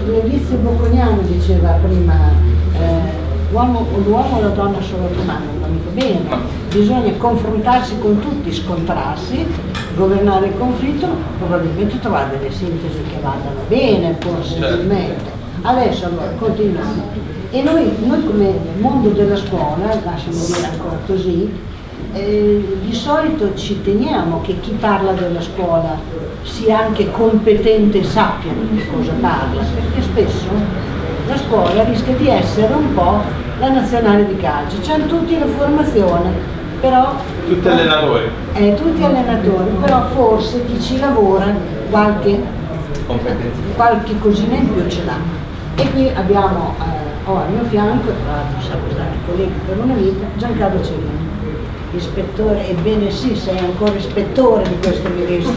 l'Elizio Bocconiano diceva prima, l'uomo o la donna sono umani, non capito bene, bisogna confrontarsi con tutti, scontrarsi, governare il conflitto, probabilmente trovare delle sintesi che vadano bene, possibilmente. Adesso allora continuiamo. E noi come mondo della scuola, lasciamo dire ancora così, di solito ci teniamo che chi parla della scuola sia anche competente e sappia di che cosa parla, perché spesso la scuola rischia di essere un po' la nazionale di calcio, c'hanno tutti la formazione, però tutti allenatori. Tutti allenatori, però forse chi ci lavora qualche cosina in più ce l'ha. E qui abbiamo, ho al mio fianco, tra l'altro siamo stati colleghi per una vita, Giancarlo Cerini, ispettore, ebbene sì, sei ancora ispettore di questo ministro,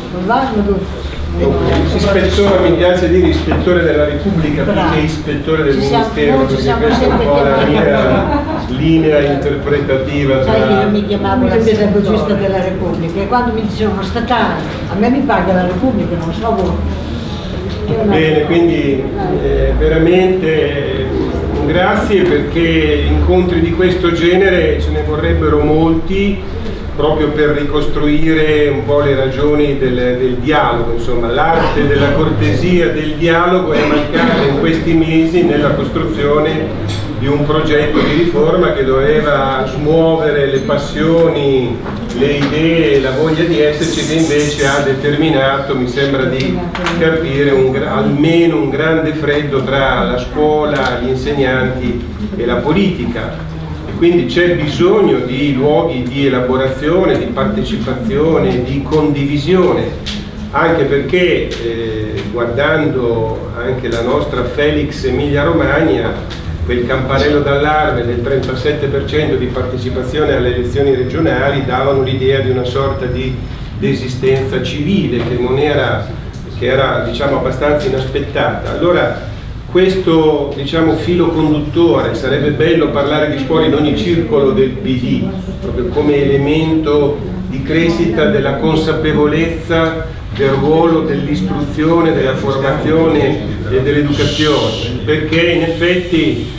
Ispettore, mi piace dire ispettore della Repubblica più che ispettore del Ministero, perché questa è un po' la mia linea interpretativa. Sai che io mi chiamavo la pedagogista della Repubblica e quando mi dicevano statale, a me mi paga la Repubblica, non so voi. Bene, quindi veramente grazie, perché incontri di questo genere ce ne vorrebbero molti, proprio per ricostruire un po' le ragioni del dialogo, insomma l'arte della cortesia, del dialogo è mancata in questi mesi nella costruzione di un progetto di riforma che doveva smuovere le passioni, le idee e la voglia di esserci, che invece ha determinato, mi sembra di capire, almeno un grande freddo tra la scuola, gli insegnanti e la politica. Quindi c'è bisogno di luoghi di elaborazione, di partecipazione, di condivisione, anche perché guardando anche la nostra Felix Emilia Romagna, quel campanello d'allarme del 37% di partecipazione alle elezioni regionali davano l'idea di una sorta di esistenza civile che era diciamo abbastanza inaspettata. Allora questo diciamo filo conduttore, sarebbe bello parlare di scuola in ogni circolo del PD, proprio come elemento di crescita della consapevolezza del ruolo dell'istruzione, della formazione e dell'educazione, perché in effetti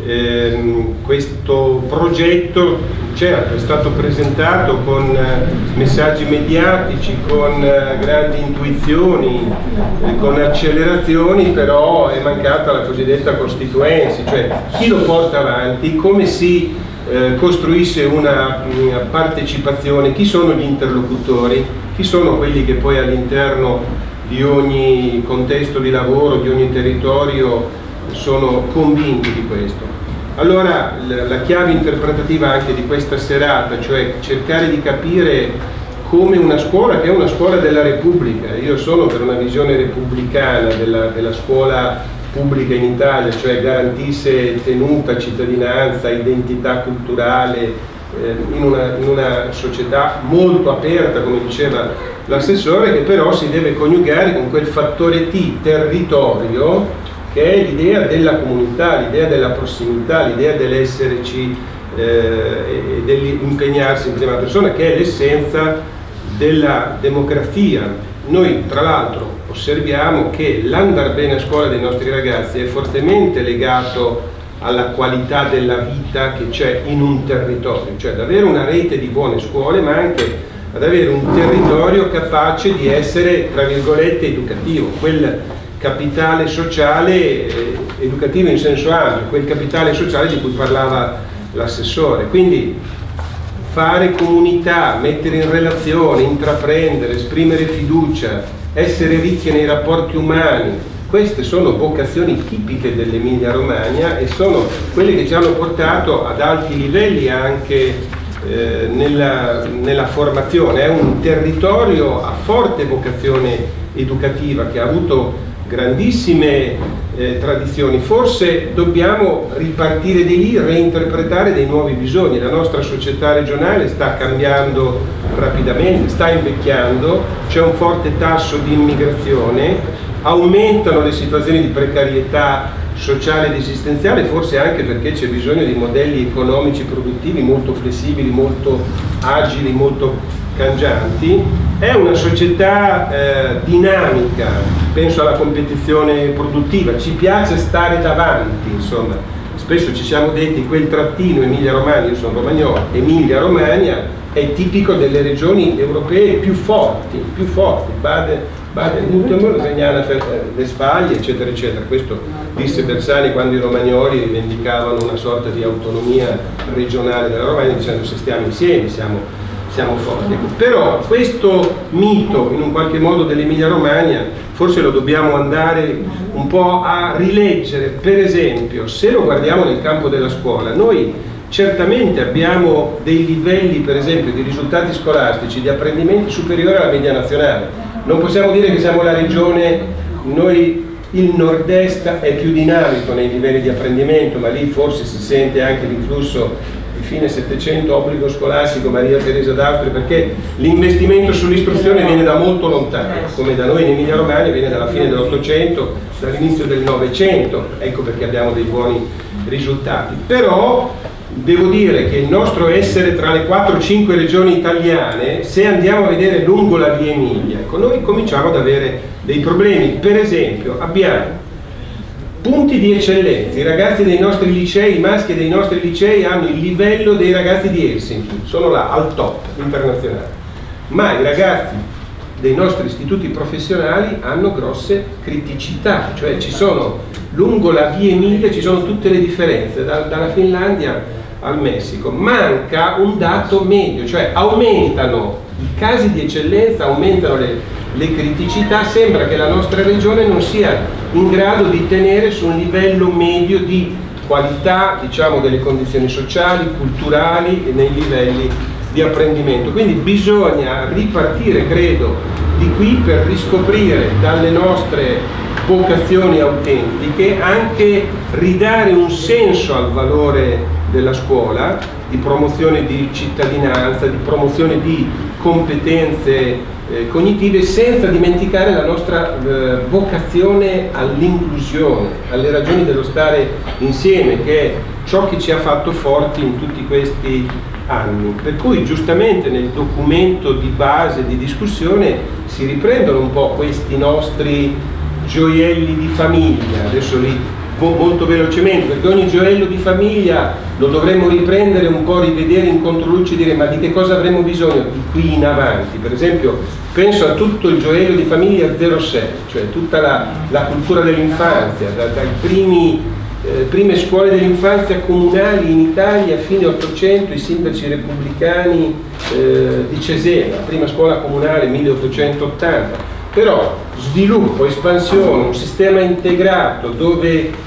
questo progetto certo è stato presentato con messaggi mediatici, con grandi intuizioni, con accelerazioni, però è mancata la cosiddetta costituenza, cioè chi lo porta avanti, come si costruisce una partecipazione, chi sono gli interlocutori, chi sono quelli che poi all'interno di ogni contesto di lavoro, di ogni territorio sono convinti di questo. Allora la chiave interpretativa anche di questa serata, cioè cercare di capire come una scuola, che è una scuola della Repubblica, io sono per una visione repubblicana della scuola pubblica in Italia, cioè garantisse tenuta, cittadinanza, identità culturale in una società molto aperta, come diceva l'assessore, che però si deve coniugare con quel fattore T, territorio, che è l'idea della comunità, l'idea della prossimità, l'idea dell'esserci e dell'impegnarsi in prima persona, che è l'essenza della democrazia. Noi tra l'altro osserviamo che l'andar bene a scuola dei nostri ragazzi è fortemente legato alla qualità della vita che c'è in un territorio, cioè ad avere una rete di buone scuole, ma anche ad avere un territorio capace di essere, tra virgolette, educativo, quel capitale sociale, educativo in senso ampio, quel capitale sociale di cui parlava l'assessore. Quindi fare comunità, mettere in relazione, intraprendere, esprimere fiducia, essere ricchi nei rapporti umani, queste sono vocazioni tipiche dell'Emilia Romagna e sono quelle che ci hanno portato ad alti livelli anche nella formazione. È un territorio a forte vocazione educativa che ha avuto grandissime tradizioni. Forse dobbiamo ripartire di lì, reinterpretare dei nuovi bisogni. La nostra società regionale sta cambiando rapidamente, sta invecchiando, c'è un forte tasso di immigrazione, aumentano le situazioni di precarietà sociale ed esistenziale, forse anche perché c'è bisogno di modelli economici produttivi molto flessibili, molto agili, molto cangianti, è una società dinamica, penso alla competizione produttiva, ci piace stare davanti, insomma, spesso ci siamo detti quel trattino Emilia-Romagna, io sono romagnolo, Emilia-Romagna è tipico delle regioni europee più forti, Baden-Württemberg, Regnana Westfalia, eccetera, eccetera. Questo disse Bersani quando i romagnoli rivendicavano una sorta di autonomia regionale della Romagna, dicendo se stiamo insieme siamo forti. Però questo mito, in un qualche modo, dell'Emilia Romagna, forse lo dobbiamo andare un po' a rileggere. Per esempio, se lo guardiamo nel campo della scuola, noi certamente abbiamo dei livelli, per esempio, di risultati scolastici, di apprendimenti superiori alla media nazionale. Non possiamo dire che siamo la regione, il nord-est è più dinamico nei livelli di apprendimento, ma lì forse si sente anche l'influsso di fine Settecento, obbligo scolastico, Maria Teresa d'Austria, perché l'investimento sull'istruzione viene da molto lontano, come da noi in Emilia Romagna viene dalla fine dell'Ottocento, dall'inizio del Novecento, ecco perché abbiamo dei buoni risultati. Però devo dire che il nostro essere tra le 4-5 regioni italiane, se andiamo a vedere lungo la via Emilia, ecco, noi cominciamo ad avere dei problemi. Per esempio, abbiamo punti di eccellenza, i ragazzi dei nostri licei, i maschi dei nostri licei hanno il livello dei ragazzi di Helsinki, sono là al top internazionale, ma i ragazzi dei nostri istituti professionali hanno grosse criticità, cioè ci sono lungo la via Emilia, ci sono tutte le differenze, dalla Finlandia al Messico. Manca un dato medio, cioè aumentano i casi di eccellenza, aumentano le criticità, sembra che la nostra regione non sia in grado di tenere su un livello medio di qualità, diciamo, delle condizioni sociali, culturali e nei livelli di apprendimento. Quindi bisogna ripartire, credo, di qui per riscoprire dalle nostre vocazioni autentiche, anche ridare un senso al valore della scuola, di promozione di cittadinanza, di promozione di competenze cognitive, senza dimenticare la nostra vocazione all'inclusione, alle ragioni dello stare insieme, che è ciò che ci ha fatto forti in tutti questi anni. Per cui giustamente nel documento di base di discussione si riprendono un po' questi nostri gioielli di famiglia, adesso li molto velocemente, perché ogni gioiello di famiglia lo dovremmo riprendere un po', rivedere in controluce e dire ma di che cosa avremo bisogno di qui in avanti. Per esempio penso a tutto il gioiello di famiglia 06, cioè tutta la cultura dell'infanzia, dai prime scuole dell'infanzia comunali in Italia a fine 800, i sindaci repubblicani di Cesena, prima scuola comunale 1880. Però sviluppo, espansione, un sistema integrato dove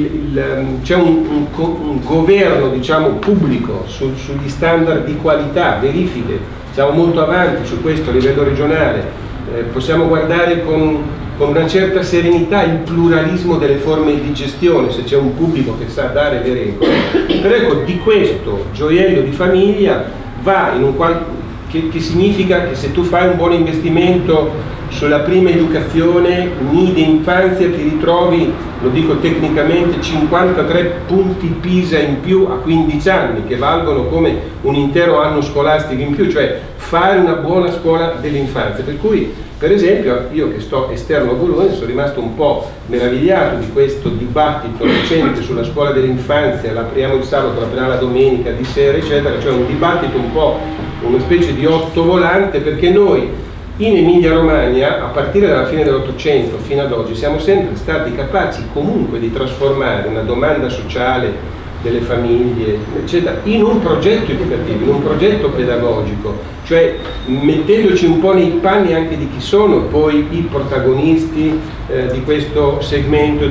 c'è un governo, diciamo, pubblico sugli standard di qualità, verifiche, siamo molto avanti su questo a livello regionale, possiamo guardare con una certa serenità il pluralismo delle forme di gestione, se c'è un pubblico che sa dare le regole. Però ecco, di questo gioiello di famiglia va in che significa che se tu fai un buon investimento sulla prima educazione, nidi infanzia, ti ritrovi, lo dico tecnicamente, 53 punti PISA in più a 15 anni, che valgono come un intero anno scolastico in più, cioè fare una buona scuola dell'infanzia. Per cui, per esempio, io che sto esterno a Bologna sono rimasto un po' meravigliato di questo dibattito recente sulla scuola dell'infanzia, l'apriamo il sabato, l'apriamo la domenica, di sera, eccetera, cioè un dibattito un po', una specie di ottovolante, perché noi in Emilia Romagna, a partire dalla fine dell'Ottocento fino ad oggi, siamo sempre stati capaci comunque di trasformare una domanda sociale delle famiglie, eccetera, in un progetto educativo, in un progetto pedagogico, cioè mettendoci un po' nei panni anche di chi sono poi i protagonisti di questo segmento,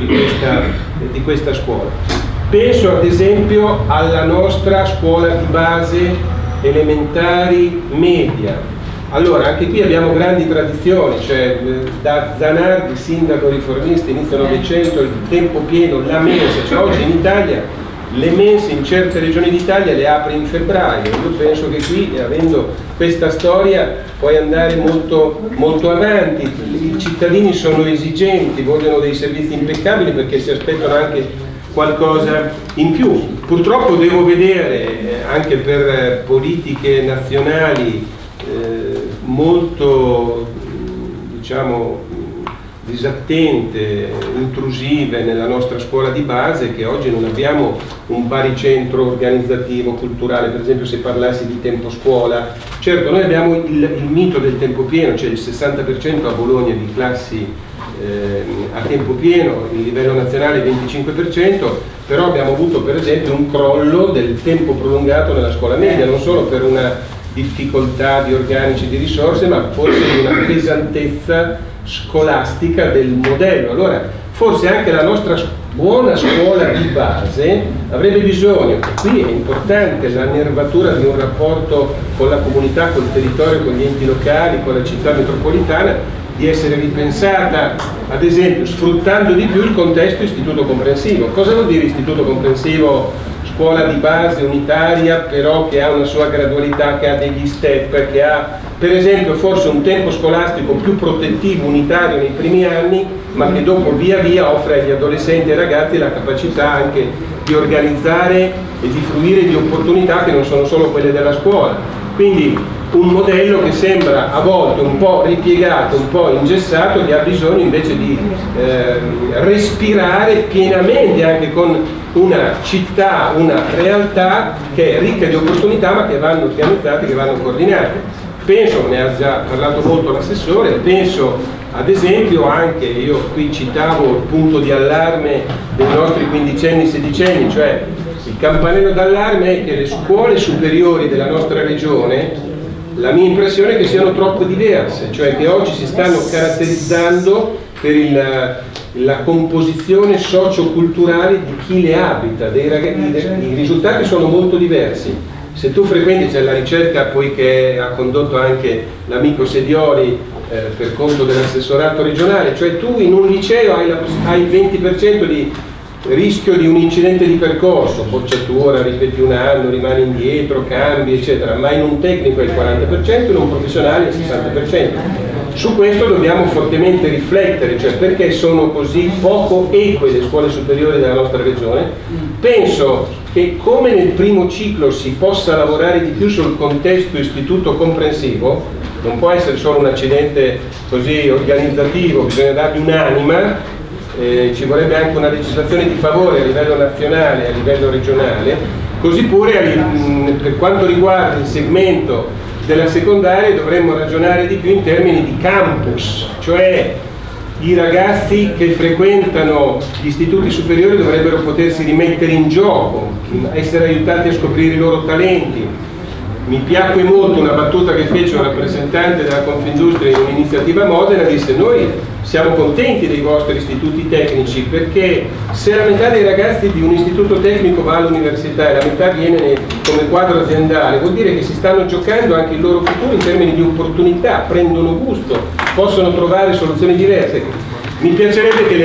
di questa scuola. Penso ad esempio alla nostra scuola di base, elementari, media. Allora, anche qui abbiamo grandi tradizioni, cioè da Zanardi, sindaco riformista, inizio Novecento, il tempo pieno, la mensa, cioè oggi in Italia le mense in certe regioni d'Italia le apre in febbraio. Io penso che qui, avendo questa storia, puoi andare molto, molto avanti. I cittadini sono esigenti, vogliono dei servizi impeccabili perché si aspettano anche qualcosa in più. Purtroppo devo vedere, anche per politiche nazionali, molto, diciamo, disattente, intrusive nella nostra scuola di base, che oggi non abbiamo un baricentro organizzativo, culturale. Per esempio, se parlassi di tempo scuola, certo noi abbiamo il mito del tempo pieno, cioè il 60% a Bologna di classi a tempo pieno, il livello nazionale il 25%, però abbiamo avuto per esempio un crollo del tempo prolungato nella scuola media, non solo per una difficoltà di organici, di risorse, ma forse di una pesantezza scolastica del modello. Allora forse anche la nostra buona scuola di base avrebbe bisogno, e qui è importante la nervatura di un rapporto con la comunità, col territorio, con gli enti locali, con la città metropolitana, di essere ripensata, ad esempio sfruttando di più il contesto istituto comprensivo. Cosa vuol dire istituto comprensivo? Scuola di base unitaria, però che ha una sua gradualità, che ha degli step, che ha per esempio forse un tempo scolastico più protettivo, unitario nei primi anni, ma che dopo via via offre agli adolescenti e ai ragazzi la capacità anche di organizzare e di fruire di opportunità che non sono solo quelle della scuola. Quindi un modello che sembra a volte un po' ripiegato, un po' ingessato, che ha bisogno invece di respirare pienamente anche con una città, una realtà che è ricca di opportunità, ma che vanno organizzate, che vanno coordinate. Penso, ne ha già parlato molto l'assessore, penso ad esempio anche, io qui citavo il punto di allarme dei nostri quindicenni, sedicenni, cioè il campanello d'allarme è che le scuole superiori della nostra regione, la mia impressione è che siano troppo diverse, cioè che oggi si stanno caratterizzando per la composizione socio-culturale di chi le abita, i risultati sono molto diversi. Se tu frequenti, c'è la ricerca poi che ha condotto anche l'amico Sediori per conto dell'assessorato regionale, cioè tu in un liceo hai il 20% di rischio di un incidente di percorso, bocciatura, ripeti un anno, rimani indietro, cambi eccetera, ma in un tecnico è il 40%, in un professionale è il 60%. Su questo dobbiamo fortemente riflettere, cioè perché sono così poco eque le scuole superiori della nostra regione. Penso che come nel primo ciclo si possa lavorare di più sul contesto istituto comprensivo, non può essere solo un accidente così organizzativo, bisogna dargli un'anima. Ci vorrebbe anche una legislazione di favore a livello nazionale e a livello regionale, così pure per quanto riguarda il segmento della secondaria dovremmo ragionare di più in termini di campus, cioè i ragazzi che frequentano gli istituti superiori dovrebbero potersi rimettere in gioco, essere aiutati a scoprire i loro talenti. Mi piacque molto una battuta che fece un rappresentante della Confindustria in un'iniziativa a Modena, disse: noi siamo contenti dei vostri istituti tecnici perché se la metà dei ragazzi di un istituto tecnico va all'università e la metà viene come quadro aziendale, vuol dire che si stanno giocando anche il loro futuro in termini di opportunità, prendono gusto, possono trovare soluzioni diverse. Mi piacerebbe che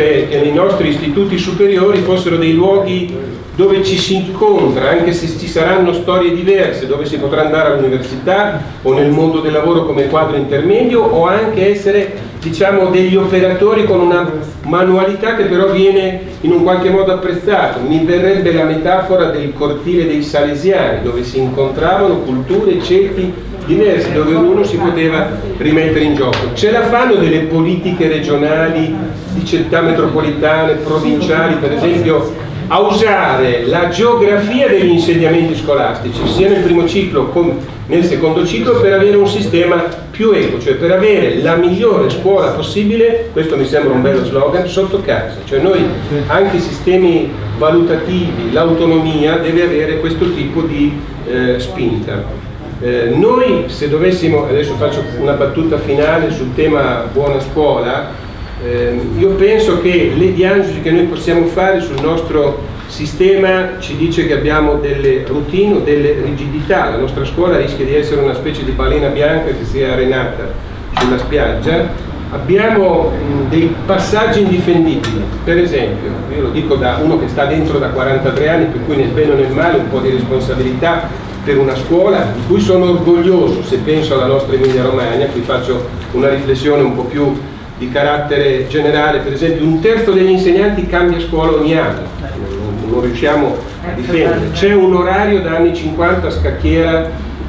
i nostri istituti superiori fossero dei luoghi dove ci si incontra, anche se ci saranno storie diverse, dove si potrà andare all'università o nel mondo del lavoro come quadro intermedio, o anche essere, diciamo, degli operatori con una manualità che però viene in un qualche modo apprezzata. Mi verrebbe la metafora del cortile dei Salesiani, dove si incontravano culture e ceti diversi, dove ognuno si poteva rimettere in gioco. Ce la fanno delle politiche regionali, di città metropolitane, provinciali, per esempio, a usare la geografia degli insediamenti scolastici, sia nel primo ciclo come nel secondo ciclo, per avere un sistema più equo, cioè per avere la migliore scuola possibile, questo mi sembra un bello slogan, sotto casa. Cioè noi, anche i sistemi valutativi, l'autonomia deve avere questo tipo di spinta. Noi, se dovessimo, adesso faccio una battuta finale sul tema buona scuola, io penso che le diagnosi che noi possiamo fare sul nostro sistema ci dice che abbiamo delle routine o delle rigidità. La nostra scuola rischia di essere una specie di balena bianca che si è arenata sulla spiaggia. Abbiamo dei passaggi indifendibili, per esempio, io lo dico da uno che sta dentro da 43 anni, per cui nel bene o nel male un po' di responsabilità per una scuola di cui sono orgoglioso. Se penso alla nostra Emilia Romagna, qui faccio una riflessione un po' più di carattere generale, per esempio un terzo degli insegnanti cambia scuola ogni anno, non riusciamo a difendere. C'è un orario da anni 50 a scacchiera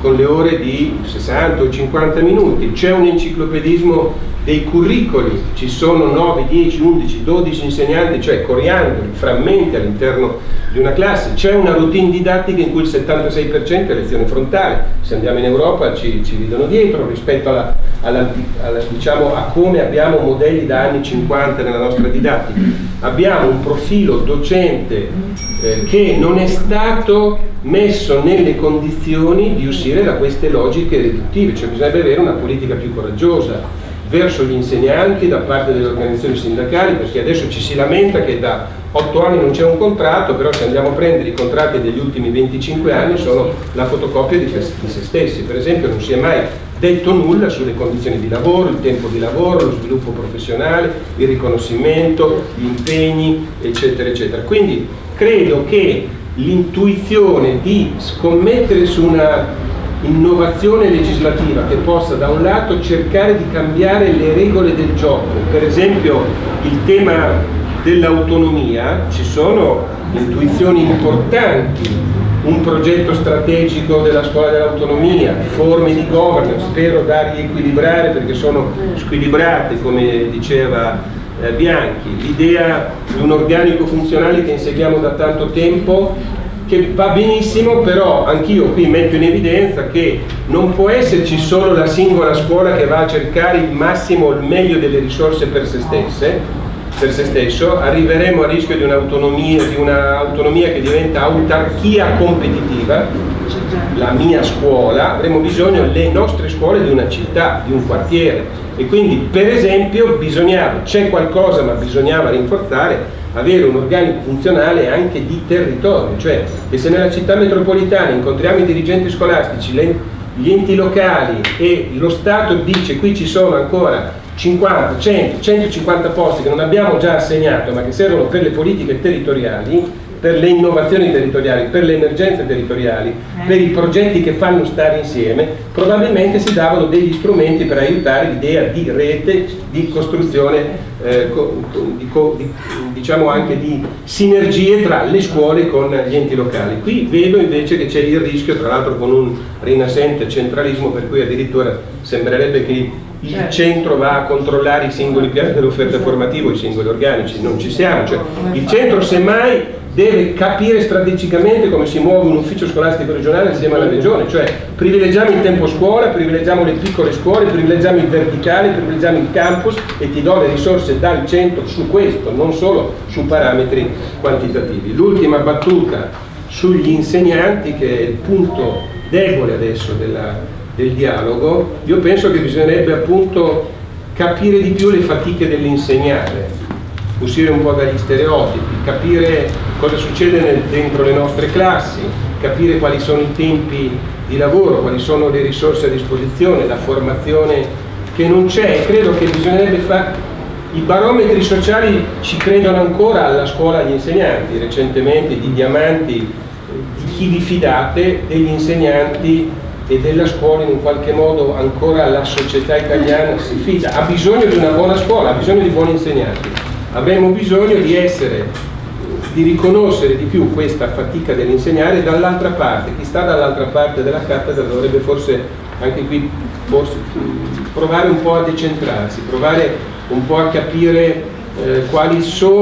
con le ore di 60 o 50 minuti, c'è un enciclopedismo dei curricoli, ci sono 9, 10, 11, 12 insegnanti, cioè coriandoli, frammenti all'interno di una classe, c'è una routine didattica in cui il 76% è lezione frontale. Se andiamo in Europa ci ridono dietro rispetto diciamo, a come abbiamo modelli da anni 50 nella nostra didattica. Abbiamo un profilo docente che non è stato messo nelle condizioni di uscire da queste logiche riduttive, cioè bisognerebbe avere una politica più coraggiosa verso gli insegnanti da parte delle organizzazioni sindacali, perché adesso ci si lamenta che da 8 anni non c'è un contratto, però se andiamo a prendere i contratti degli ultimi 25 anni sono la fotocopia di se stessi. Per esempio non si è mai detto nulla sulle condizioni di lavoro, il tempo di lavoro, lo sviluppo professionale, il riconoscimento, gli impegni, eccetera, eccetera. Quindi credo che l'intuizione di scommettere su una innovazione legislativa che possa da un lato cercare di cambiare le regole del gioco, per esempio il tema dell'autonomia, ci sono intuizioni importanti, un progetto strategico della scuola dell'autonomia, forme di governance, spero da riequilibrare perché sono squilibrate come diceva Bianchi, l'idea di un organico funzionale che inseguiamo da tanto tempo, che va benissimo, però anch'io qui metto in evidenza che non può esserci solo la singola scuola che va a cercare il massimo, il meglio delle risorse per se stesso, arriveremo a rischio di un'autonomia che diventa autarchia competitiva. La mia scuola, avremo bisogno, le nostre scuole, di una città, di un quartiere, e quindi per esempio c'è qualcosa ma bisognava rinforzare, avere un organico funzionale anche di territorio, cioè che se nella città metropolitana incontriamo i dirigenti scolastici, gli enti locali e lo Stato dice qui ci sono ancora 50, 100, 150 posti che non abbiamo già assegnato ma che servono per le politiche territoriali, per le innovazioni territoriali, per le emergenze territoriali, per i progetti che fanno stare insieme, probabilmente si davano degli strumenti per aiutare l'idea di rete, di costruzione, diciamo anche di sinergie tra le scuole e con gli enti locali. Qui vedo invece che c'è il rischio, tra l'altro con un rinascente centralismo, per cui addirittura sembrerebbe che il centro va a controllare i singoli piani dell'offerta formativa, i singoli organici. Non ci siamo, cioè il centro semmai deve capire strategicamente come si muove un ufficio scolastico regionale insieme alla regione, cioè privilegiamo il tempo scuola, privilegiamo le piccole scuole, privilegiamo il verticale, privilegiamo il campus e ti do le risorse dal centro su questo, non solo su parametri quantitativi. L'ultima battuta sugli insegnanti, che è il punto debole adesso del dialogo. Io penso che bisognerebbe appunto capire di più le fatiche dell'insegnare, uscire un po' dagli stereotipi, capire cosa succede dentro le nostre classi, capire quali sono i tempi di lavoro, quali sono le risorse a disposizione, la formazione che non c'è. Credo che bisognerebbe fare. I barometri sociali ci credono ancora alla scuola agli insegnanti, recentemente di Diamanti, di chi vi fidate, degli insegnanti e della scuola in un qualche modo ancora la società italiana si fida. Ha bisogno di una buona scuola, ha bisogno di buoni insegnanti. Avremo bisogno di riconoscere di più questa fatica dell'insegnare. Dall'altra parte, chi sta dall'altra parte della cattedra dovrebbe forse anche qui provare un po' a decentrarsi, provare un po' a capire qual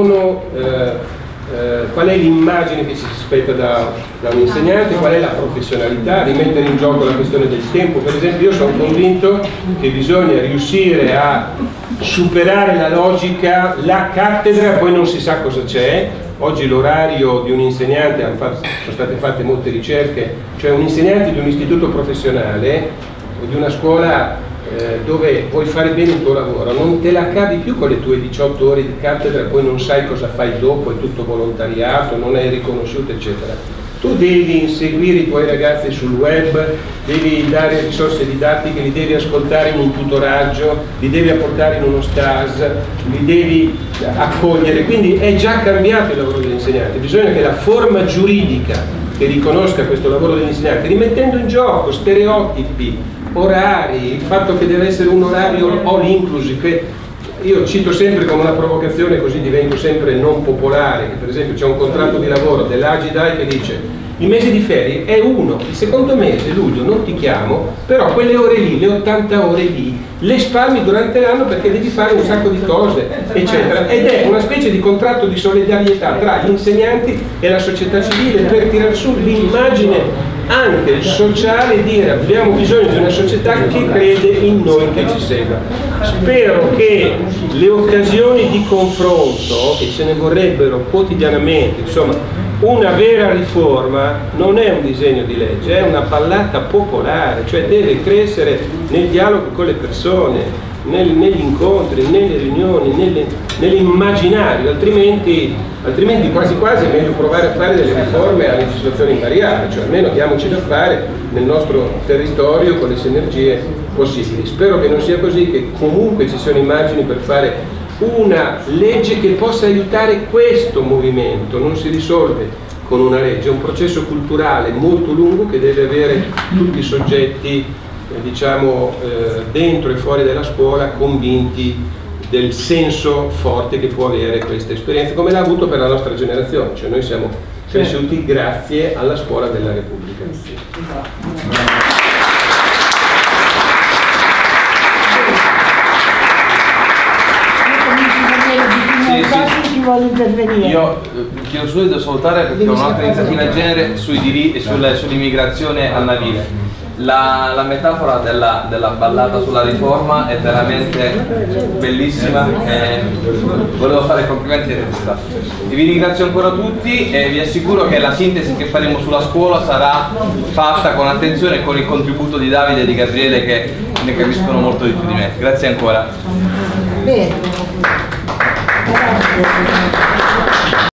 è l'immagine che si aspetta da un insegnante, qual è la professionalità, rimettere in gioco la questione del tempo. Per esempio io sono convinto che bisogna riuscire a superare la logica, la cattedra, poi non si sa cosa c'è. Oggi l'orario di un insegnante, sono state fatte molte ricerche, cioè un insegnante di un istituto professionale o di una scuola dove vuoi fare bene il tuo lavoro, non te la cavi più con le tue 18 ore di cattedra, poi non sai cosa fai dopo, è tutto volontariato, non è riconosciuto, eccetera. Tu devi inseguire i tuoi ragazzi sul web, devi dare risorse didattiche, li devi ascoltare in un tutoraggio, li devi apportare in uno stage, li devi accogliere, quindi è già cambiato il lavoro dell'insegnante. Bisogna che la forma giuridica che riconosca questo lavoro dell'insegnante, rimettendo in gioco stereotipi, orari, il fatto che deve essere un orario all inclusive, io cito sempre come una provocazione, così divento sempre non popolare, che per esempio c'è un contratto di lavoro dell'Agidai che dice il mese di ferie è uno, il secondo mese, luglio, non ti chiamo, però quelle ore lì, le 80 ore lì, le spalmi durante l'anno perché devi fare un sacco di cose, eccetera. Ed è una specie di contratto di solidarietà tra gli insegnanti e la società civile per tirare su l'immagine anche sociale e dire abbiamo bisogno di una società che crede in noi, che ci segue. Spero che le occasioni di confronto, che ce ne vorrebbero quotidianamente, insomma, una vera riforma non è un disegno di legge, è una ballata popolare, cioè deve crescere nel dialogo con le persone, negli incontri, nelle riunioni, nell'immaginario, altrimenti quasi quasi è meglio provare a fare delle riforme a legislazione invariata, cioè almeno diamoci da fare nel nostro territorio con le sinergie possibili. Spero che non sia così, che comunque ci siano immagini per fare una legge che possa aiutare questo movimento. Non si risolve con una legge, è un processo culturale molto lungo che deve avere tutti i soggetti diciamo dentro e fuori dalla scuola convinti del senso forte che può avere questa esperienza, come l'ha avuto per la nostra generazione, cioè noi siamo cresciuti grazie alla scuola della Repubblica. Io chiedo subito di salutare perché ho un'altra iniziativa in genere sui diritti e sull'immigrazione al navile. La metafora della ballata sulla riforma è veramente bellissima e volevo fare complimenti ai staff. Vi ringrazio ancora tutti e vi assicuro che la sintesi che faremo sulla scuola sarà fatta con attenzione e con il contributo di Davide e di Gabriele che ne capiscono molto di più di me. Grazie ancora. Bene. Grazie.